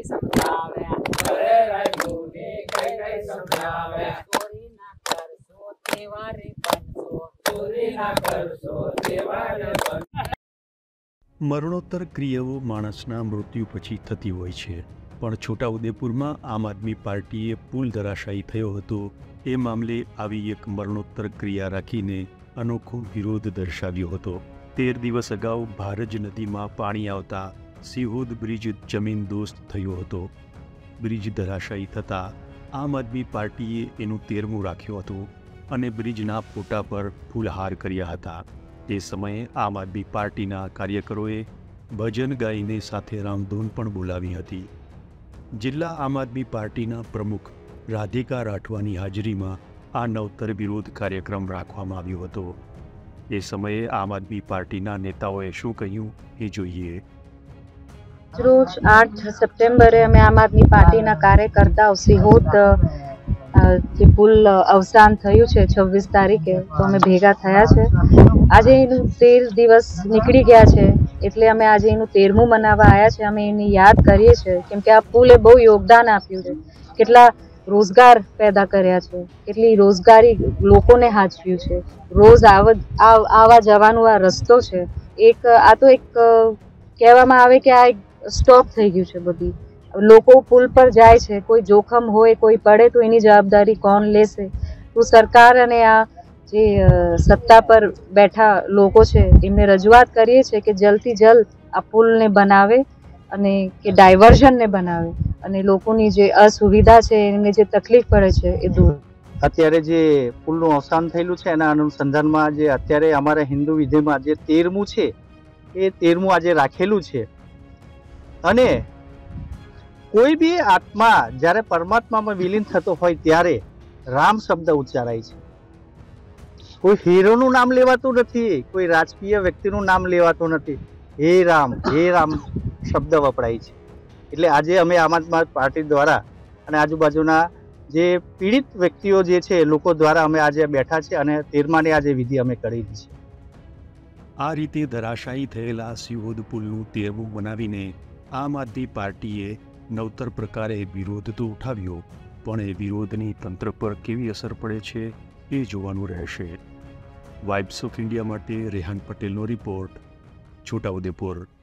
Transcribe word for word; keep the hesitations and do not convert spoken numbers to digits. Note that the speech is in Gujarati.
કઈ સમજાવે અરે રઘુને કઈ કઈ સમજાવે ચોરી ના કરશો તેવારે બનશો ચોરી ના કરશો દેવાને બન મરણોત્તર ક્રિયાઓ માણસના મૃત્યુ પછી થતી હોય છે, પણ છોટાઉદેપુરમાં આમ આદમી પાર્ટીએ પુલ ધરાશાયી થયો હતો એ મામલે આવી એક મરણોત્તર ક્રિયા રાખીને અનોખો વિરોધ દર્શાવ્યો હતો। તેર દિવસ અગાઉ ભારજ નદીમાં પાણી આવતા સિહોદ બ્રિજ જમીન દોસ્ત થયો હતો। બ્રિજ ધરાશાયી થતાં આમ આદમી પાર્ટીએ એનું તેરમું રાખ્યું હતું અને બ્રિજના ફોટા પર ફૂલહાર કર્યા હતા। તે સમયે આમ આદમી પાર્ટીના કાર્યકરોએ ભજન ગાઈને સાથે રામધૂન પણ બોલાવી હતી। જિલ્લા આમ આદમી પાર્ટીના પ્રમુખ રાધિકા રાઠવાની હાજરીમાં આ નવતર વિરોધ કાર્યક્રમ રાખવામાં આવ્યો હતો। એ સમયે આમ આદમી પાર્ટીના નેતાઓએ શું કહ્યું એ જોઈએ। રોજ આઠ સપ્ટેમ્બરે અમે આમ આદમી પાર્ટીના કાર્યકર્તાઓ સિહોદ જે પુલ અવસાન થયું છે છવ્વીસ તારીખે, તો અમે ભેગા થયા છે। આજે એનું તેર દિવસ નીકળી ગયા છે એટલે અમે આજે એનું તેરમું મનાવવા આવ્યા છે। અમે એની યાદ કરીએ છીએ કેમ કે આ પુલે બહુ યોગદાન આપ્યું છે, કેટલા રોજગાર પેદા કર્યા છે, કેટલી રોજગારી લોકોને હાચવ્યું છે। રોજ આવવા જવાનું આ રસ્તો છે, એક આ તો એક કહેવામાં આવે કે આ એક સ્ટોપ થઈ ગયું છે। બધી લોકો પુલ પર જાય છે, કોઈ જોખમ હોય, કોઈ પડે તો એની જવાબદારી કોણ લેશે? તો સરકાર અને આ જે સત્તા પર બેઠા લોકો છે એમને રજૂઆત કરીએ છીએ કે જલ્દથી જલ્દ આ પુલને બનાવે અને કે ડાયવર્ઝનને બનાવે અને લોકોની જે અસુવિધા છે, એમને જે તકલીફ પડે છે એ દૂર। અત્યારે જે પુલનું અવસાન થયેલું છે એના અનુસંધાનમાં જે અત્યારે અમારા હિન્દુ વિધિમાં જે તેરમું છે એ તેરમું આજે રાખેલું છે। અને કોઈ બી આત્મા જ્યારે પરમાત્મામાં વિલીન થતો હોય ત્યારે રામ શબ્દ ઉચ્ચારાય છે। કોઈ હીરોનું નામ લેવાતું નથી, કોઈ રાજકીય વ્યક્તિનું નામ લેવાતું નથી, હે રામ હે રામ શબ્દ વપરાય છે। એટલે આજે અમે આમ આદમી પાર્ટી દ્વારા અને આજુબાજુના જે પીડિત વ્યક્તિઓ જે છે લોકો દ્વારા અમે આજે બેઠા છે અને તેરમાની આજે વિધિ અમે કરી છે। આ રીતે ધરાશાયી થયેલા સિહોદ પુલનું તેરમું બનાવીને આમ આદમી પાર્ટીએ નવતર પ્રકારે વિરોધ તો ઉઠાવ્યો, પણ એ વિરોધની તંત્ર પર કેવી અસર પડે છે એ જોવાનું રહેશે। વાઇબ્સ ઓફ ઇન્ડિયા માટે રેહાન પટેલનો રિપોર્ટ, છોટાઉદેપુર।